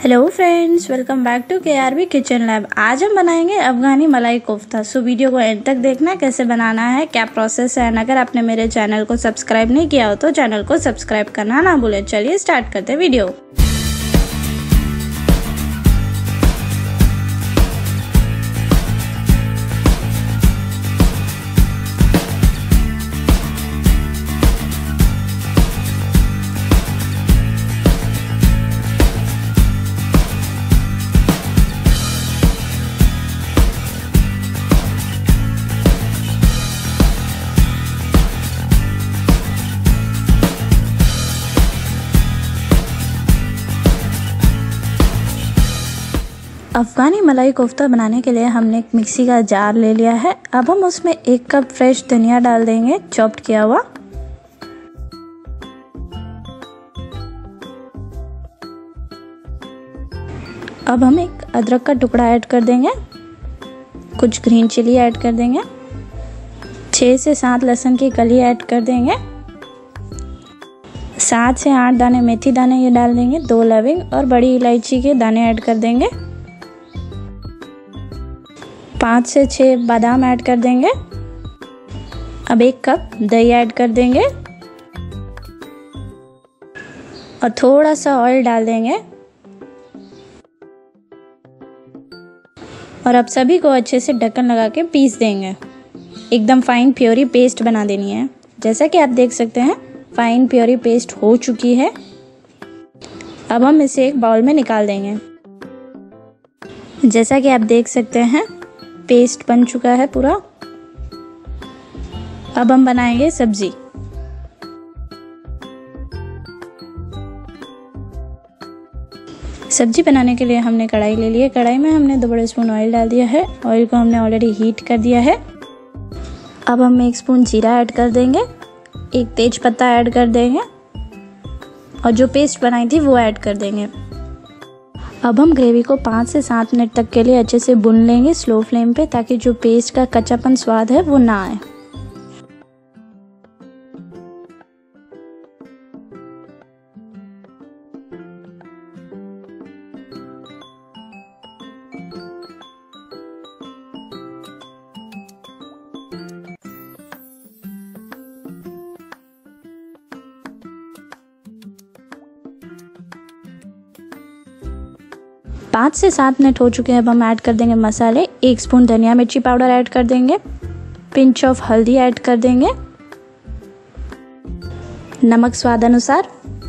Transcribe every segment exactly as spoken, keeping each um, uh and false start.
Hello friends, welcome back to K R B kitchen lab. आज हम बनाएंगे Afghani malai kofta. So video को एंड तक देखना, कैसे बनाना है, क्या प्रोसेस है। अगर आपने मेरे चैनल को सब्सक्राइब नहीं किया हो तो चैनल को सब्सक्राइब करना ना भूलें। चलिए स्टार्ट करते हैं वीडियो। अफ़गानी मलाई कोफ्ता बनाने के लिए हमने एक मिक्सी का जार ले लिया है। अब हम उसमें एक कप फ्रेश धनिया डाल देंगे, चॉप्ड किया हुआ। अब हम एक अदरक का टुकड़ा ऐड कर देंगे, कुछ ग्रीन चिली ऐड कर देंगे, छः से सात लहसुन की कली ऐड कर देंगे, सात से आठ दाने मेथी दाने ये डाल देंगे, दो लविंग और बड़ी इलायची के दाने ऐड कर देंगे, पाँच से छः बादाम ऐड कर देंगे। अब एक कप दही ऐड कर देंगे और थोड़ा सा ऑयल डाल देंगे और अब सभी को अच्छे से ढक्कन लगा के पीस देंगे। एकदम फाइन प्योरी पेस्ट बना देनी है। जैसा कि आप देख सकते हैं फाइन प्योरी पेस्ट हो चुकी है। अब हम इसे एक बाउल में निकाल देंगे। जैसा कि आप देख सकते हैं पेस्ट बन चुका है पूरा। अब हम बनाएंगे सब्जी। सब्जी बनाने के लिए हमने कढ़ाई ले ली है। कढ़ाई में हमने दो बड़े स्पून ऑयल डाल दिया है। ऑयल को हमने ऑलरेडी हीट कर दिया है। अब हम एक स्पून जीरा ऐड कर देंगे, एक तेज पत्ता ऐड कर देंगे और जो पेस्ट बनाई थी वो ऐड कर देंगे। अब हम ग्रेवी को पाँच से सात मिनट तक के लिए अच्छे से भून लेंगे स्लो फ्लेम पे, ताकि जो पेस्ट का कच्चापन स्वाद है वो ना आए। पाँच से सात मिनट हो चुके हैं। अब हम ऐड कर देंगे मसाले। एक स्पून धनिया मिर्ची पाउडर ऐड कर देंगे, पिंच ऑफ हल्दी ऐड कर देंगे, नमक स्वाद अनुसार,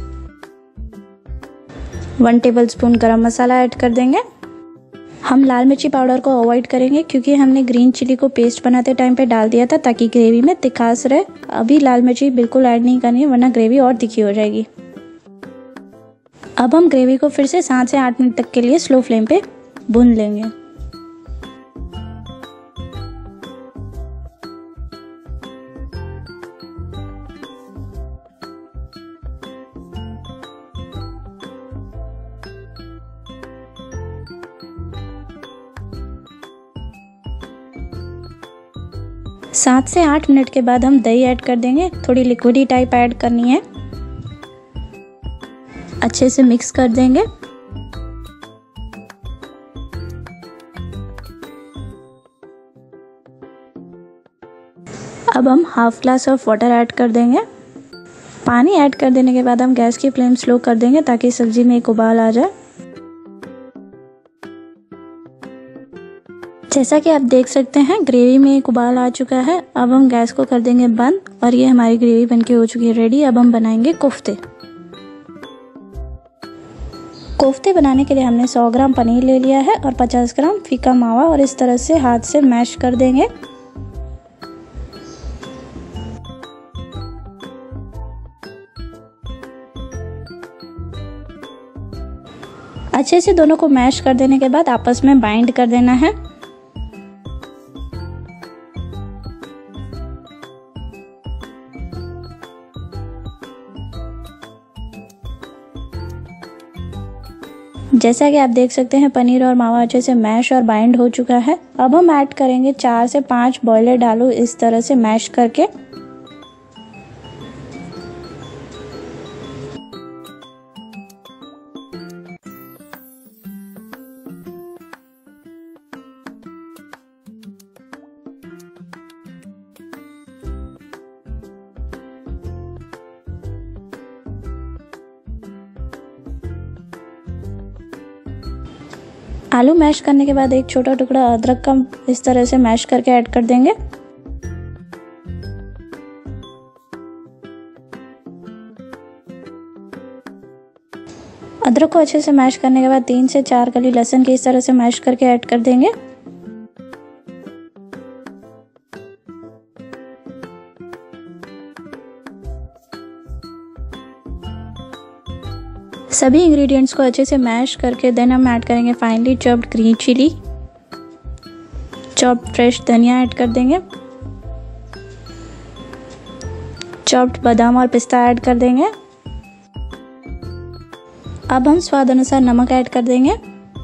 वन टेबलस्पून गरम मसाला ऐड कर देंगे। हम लाल मिर्ची पाउडर को अवॉइड करेंगे क्योंकि हमने ग्रीन चिली को पेस्ट बनाते टाइम पे डाल दिया था, ताकि ग्रेवी में तिखास रहे। अभी लाल मिर्ची बिल्कुल ऐड नहीं करनी है, वरना ग्रेवी और तिखी हो जाएगी। अब हम ग्रेवी को फिर से सात से आठ मिनट तक के लिए स्लो फ्लेम पे भून लेंगे। सात से आठ मिनट के बाद हम दही ऐड कर देंगे। थोड़ी लिक्विडी टाइप ऐड करनी है। अच्छे से मिक्स कर देंगे। अब हम half glass of water add कर देंगे। पानी ऐड कर देने के बाद हम गैस की फ्लेम स्लो कर देंगे, ताकि सब्जी में एक उबाल आ जाए। जैसा कि आप देख सकते हैं ग्रेवी में एक उबाल आ चुका है। अब हम गैस को कर देंगे बंद और ये हमारी ग्रेवी बनके हो चुकी है रेडी। अब हम बनाएंगे कोफ्ते। कोफ्ते बनाने के लिए हमने सौ ग्राम पनीर ले लिया है और पचास ग्राम फीका मावा, और इस तरह से हाथ से मैश कर देंगे। अच्छे से दोनों को मैश कर देने के बाद आपस में बाइंड कर देना है। जैसा कि आप देख सकते हैं पनीर और मावा अच्छे से मैश और बाइंड हो चुका है। अब हम ऐड करेंगे चार से पाँच बॉयलर आलू, इस तरह से मैश करके। आलू मैश करने के बाद एक छोटा टुकड़ा अदरक का इस तरह से मैश करके ऐड कर देंगे। अदरक को अच्छे से मैश करने के बाद तीन से चार कली लहसुन की इस तरह से मैश करके ऐड कर देंगे। सभी इंग्रेडिएंट्स को अच्छे से मैश करके देन हम ऐड करेंगे finally chopped green chilli, chopped fresh धनिया ऐड कर देंगे, चॉप्ड बादाम और पिस्ता ऐड कर देंगे। अब हम स्वाद अनुसार नमक ऐड कर देंगे।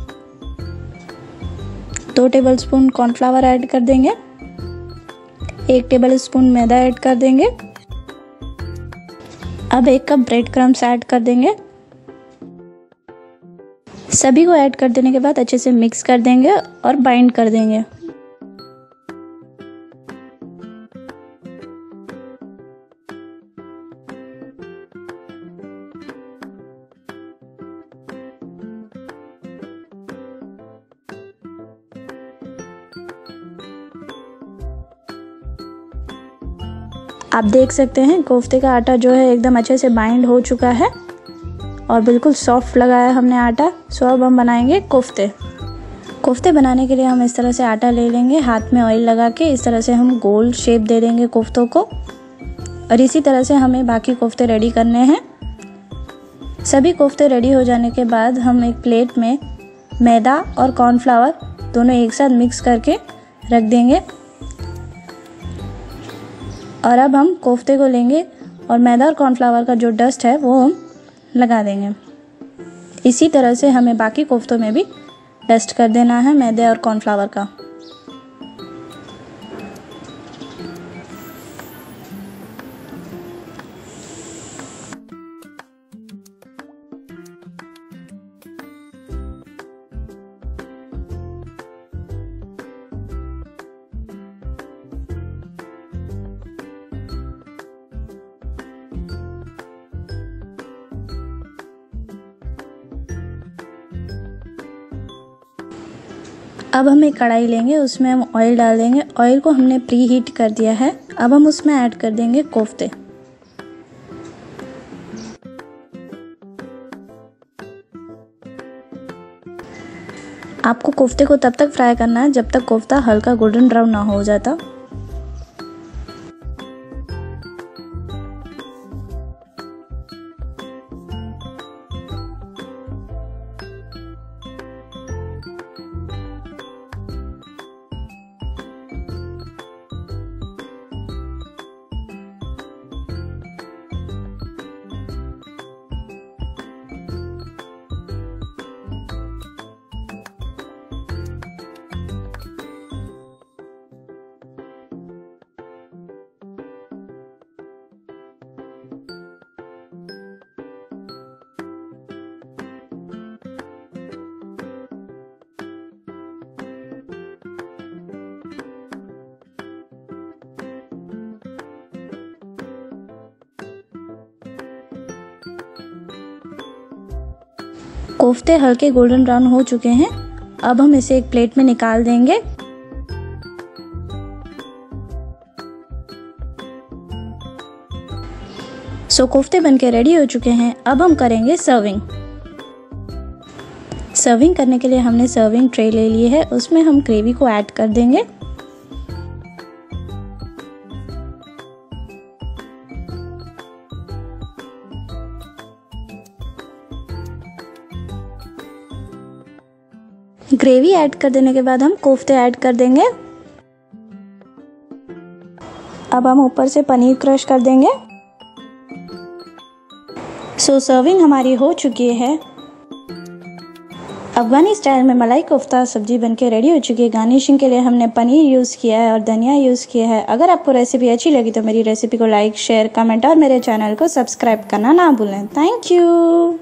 दो टेबलस्पून कॉर्नफ्लावर ऐड कर देंगे। एक टेबलस्पून मैदा ऐड कर देंगे। अब एक कप ब्रेड क्रम्स ऐड कर देंगे। सभी को ऐड कर देने के बाद अच्छे से मिक्स कर देंगे और बाइंड कर देंगे। आप देख सकते हैं कोफ्ते का आटा जो है एकदम अच्छे से बाइंड हो चुका है और बिल्कुल सॉफ्ट लगाया हमने आटा। सो अब हम बनाएंगे कोफ्ते। कोफ्ते बनाने के लिए हम इस तरह से आटा ले लेंगे, हाथ में ऑयल लगा के इस तरह से हम गोल शेप दे देंगे कोफ्तों को और इसी तरह से हमें बाकी कोफ्ते रेडी करने हैं। सभी कोफ्ते रेडी हो जाने के बाद हम एक प्लेट में मैदा और कॉर्नफ्लावर दोनों एक साथ मिक्स करके रख देंगे और अब हम कोफ्ते को लेंगे और मैदा और कॉर्नफ्लावर का जो डस्ट है वो हम लगा देंगे। इसी तरह से हमें बाकी कोफ्तों में भी डस्ट कर देना है मैदे और कॉर्नफ्लावर का। अब हम एक कढ़ाई लेंगे, उसमें हम ऑयल डाल देंगे। ऑयल को हमने प्री हीट कर दिया है। अब हम उसमें ऐड कर देंगे कोफ्ते। आपको कोफ्ते को तब तक फ्राई करना है जब तक कोफ्ता हल्का गोल्डन ब्राउन ना हो जाता। कोफ्ते हल्के गोल्डन ब्राउन हो चुके हैं। अब हम इसे एक प्लेट में निकाल देंगे। सो कोफ्ते बनके रेडी हो चुके हैं। अब हम करेंगे सर्विंग। सर्विंग करने के लिए हमने सर्विंग ट्रे ले ली है, उसमें हम ग्रेवी को ऐड कर देंगे। ग्रेवी ऐड कर देने के बाद हम कोफ्ते ऐड कर देंगे। अब हम ऊपर से पनीर क्रश कर देंगे। सो सर्विंग हमारी हो चुकी है। अफगानी स्टाइल में मलाई कोफ्ता सब्जी बनके रेडी हो चुकी है। गार्निशिंग के लिए हमने पनीर यूज़ किया है और धनिया यूज़ किया है। अगर आपको रेसिपी अच्छी लगी तो मेरी रेसिपी को लाइक, शेयर, कमेंट और मेरे चैनल को सब्सक्राइब करना ना भूलें। Thank you.